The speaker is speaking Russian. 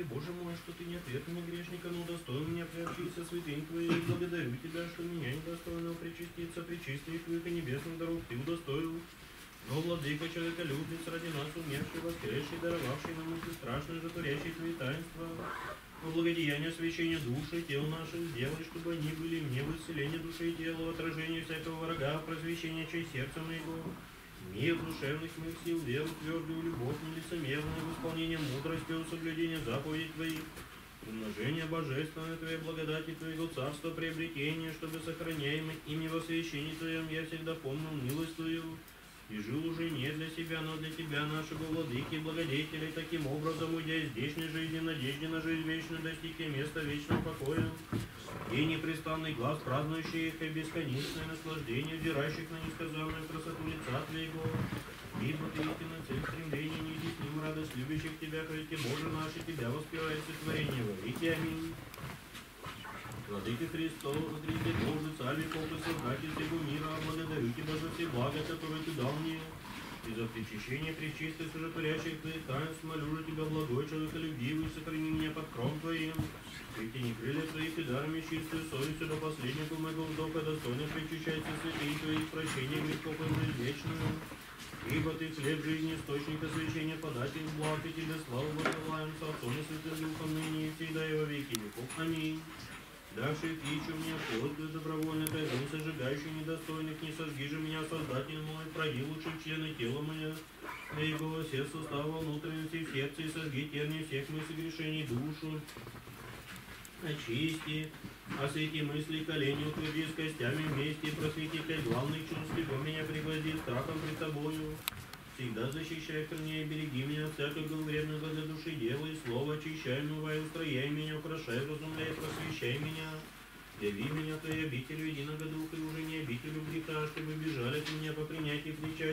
Господи, Боже мой, что Ты не отвергни грешника, но удостоил меня приобщиться святынь Твоих. Благодарю Тебя, что меня недостойного причаститься, причистых Твоих и небесных даров Ты удостоил. Но, Владыка, человеколюбец, ради нас умерший, воскресший, даровавший нам страшное, затворящий Твои таинства, во благодеяние освящения души и тел наших сделай, чтобы они были мне в исцелении души и тела, в отражении всякого врага, в просвещении честь сердца моего, мир душевных моих сил, веру твердую, любовь нелицемерную, в исполнение мудрости, в соблюдение заповедей Твоих, умножение божественной Твоей благодати Твоего царства, приобретение, чтобы сохраняемый ими во освящении Твоем я всегда помнил милость Твою, и жил уже не для себя, но для Тебя, нашего владыки и благодетеля, таким образом, уйдя из здешней жизни, надежде на жизнь вечную, достиг я места вечного покоя, и непрестанный глаз, празднующий их, и бесконечное наслаждение, взирающих на несказанную красоту лица Твоего, ибо Ты истинно цель стремления, неизъясним радость любящих Тебя, Христе Боже наш, и Тебя воспевает сотворение во веки. Аминь. Владыка Христов, Христе Боже, Царь веков и Создатель всего мира, благодарю Тебя за все блага, которые Ты дал мне, и за причащение пречистых, сожитворящих Твоих таинств, молю же Тебя, благой человеколюбивый, сохрани меня под кром Твоим, притяни крылья Твоих и дарами чистую совестью до последнего моего вздоха, достойно причащайся святые Твоих, прощения грехов и жизнь вечную. Ибо Ты хлеб жизни, источник освящения, податель благ, и Тебе славу возжелаем, с Отцом и Святым Духом, ныне и всегда и во веки веков. Аминь. Давший пищу мне плоть добровольно, казнь сожигающий недостойных, не сожги же меня, Создатель мой, проди лучше члены тела моя, Твоего все сустава внутренности в сердце, и сожги терни всех моих согрешений душу, очисти, освети мысли, колени, утверди с костями вместе, просвети пять главных чувств, ибо меня пригвозди страхом пред Тобою. Всегда защищай, храни и береги меня от всякого вредного для души дела и слова, очищай, умывай, устрояй меня, украшай, разумляй, просвещай меня. Яви меня Твоей обителю единого духа, и уже не обителю греха, чтобы бежали от меня по принятии причастия